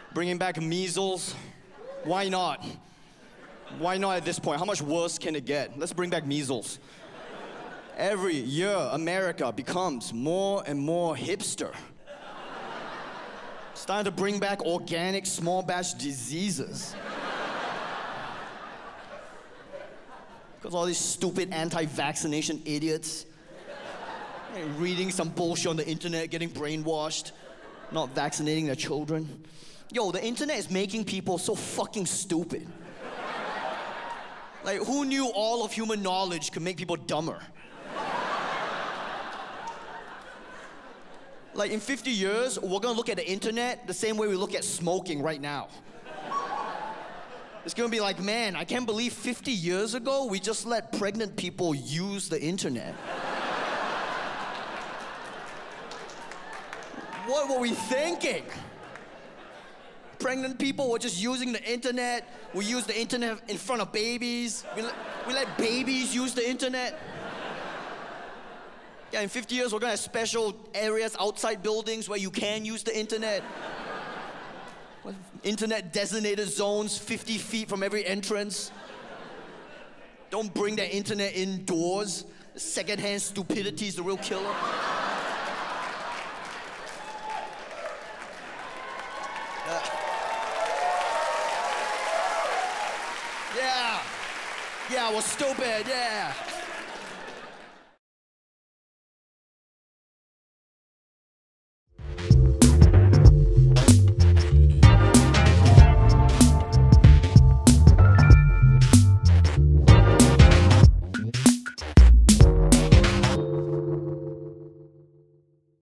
Bringing back measles. Why not? Why not at this point? How much worse can it get? Let's bring back measles. Every year, America becomes more and more hipster. Starting to bring back organic small batch diseases. Because all these stupid anti-vaccination idiots reading some bullshit on the internet, getting brainwashed, not vaccinating their children. Yo, the internet is making people so fucking stupid. Like, who knew all of human knowledge could make people dumber? Like, in 50 years, we're gonna look at the internet the same way we look at smoking right now. It's gonna be like, man, I can't believe 50 years ago, we just let pregnant people use the internet. What were we thinking? Pregnant people were just using the internet. We use the internet in front of babies. We let babies use the internet. Yeah, in 50 years, we're gonna have special areas outside buildings where you can use the internet. Internet designated zones 50 feet from every entrance. Don't bring that internet indoors. Secondhand stupidity is the real killer. Yeah, we're stupid, yeah.